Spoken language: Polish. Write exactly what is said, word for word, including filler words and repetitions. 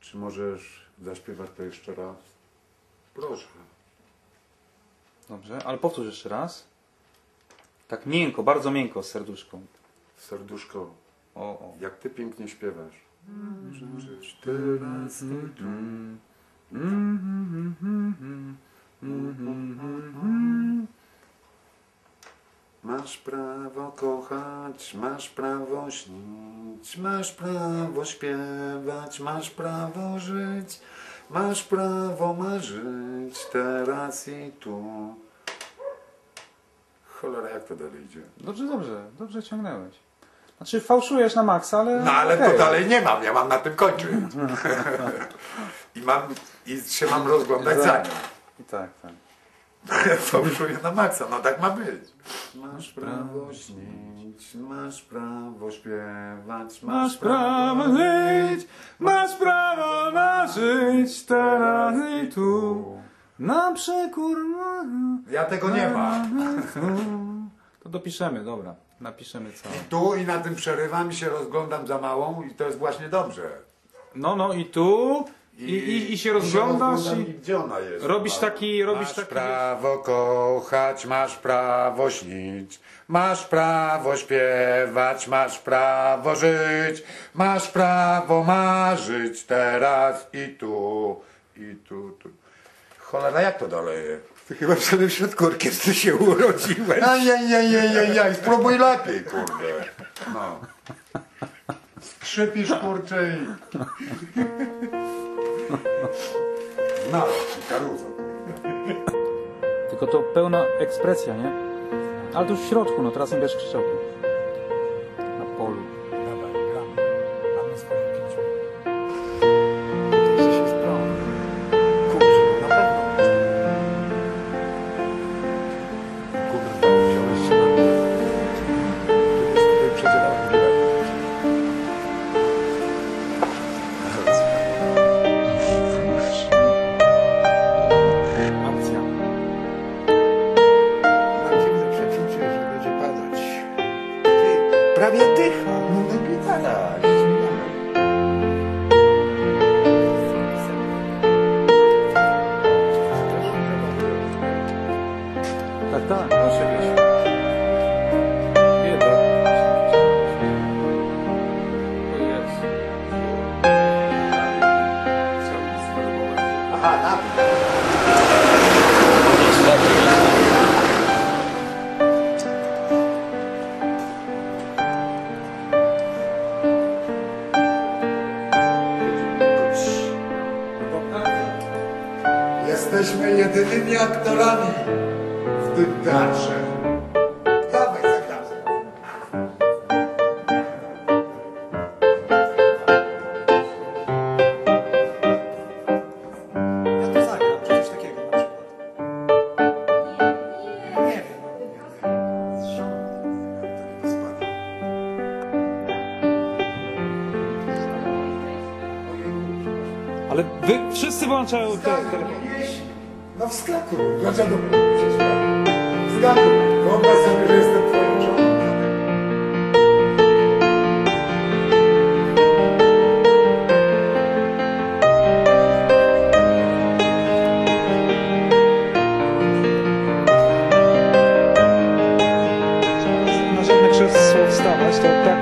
Czy możesz zaśpiewać to jeszcze raz? Proszę. Dobrze, ale powtórz jeszcze raz. Tak miękko, bardzo miękko, z serduszką. Serduszko, O, o. jak ty pięknie śpiewasz. Teraz i tu. Masz prawo kochać, masz prawo śnić, masz prawo śpiewać, masz prawo żyć, masz prawo marzyć teraz i tu. Cholera, jak to dalej idzie? Dobrze, dobrze, dobrze ciągnęłeś. Znaczy fałszujesz na maksa, ale... No ale okej. to dalej nie mam, ja mam na tym kończyć. I mam, i się mam rozglądać za nią. I tak, tak. Fałszuję na maksa, no tak ma być. Masz prawo śnić, masz prawo śpiewać, Masz prawo żyć, masz prawo marzyć teraz i tu. Na przekór... Ja tego nie mam. To dopiszemy, dobra. Napiszemy całe. Tu i na tym przerywam i się rozglądam za małą i to jest właśnie dobrze. No, no i tu. I, i, i się rozglądasz rozglądam i... gdzie ona jest. Robisz taki... Robisz Masz taki... prawo kochać, masz prawo śnić, masz prawo śpiewać, masz prawo żyć, masz prawo marzyć teraz i tu, i tu, tu. Cholera, jak to dalej jest? Ty chyba w samym środku orkiestry się urodziłeś. Ajajajajajaj, spróbuj lepiej, kurde. No. Skrzypisz, kurczę i... No, i karuzo. Tylko to pełna ekspresja, nie? Ale to już w środku, no teraz nie będziesz krzyczał. Na polu. Dawaj, gramy. Mamy swoje pięć minut. To się sprawa. Kurczę, na pewno. Kurwa, wziąłeś się na mnie. Kiedyś tutaj przedzielałem bilet. Akcja. Nam się widzę przeczucie, że będzie padać. Ty, prawie dycha. No na gitara. Tak, tak. Proszę mieć. Bieda. O jest. Aha, na Jesteśmy jedynymi aktorami w tym teatrze. Dawaj, zagramy. Ja to zagram, czy coś takiego na przykład. Nie wiem. Ale wy wszyscy włączają te telefony. No wskakuj. Dlaczego? Wskakuj. Wyobraź sobie, że jestem twoją żoną. Na żadne krzesło wstawać, to tak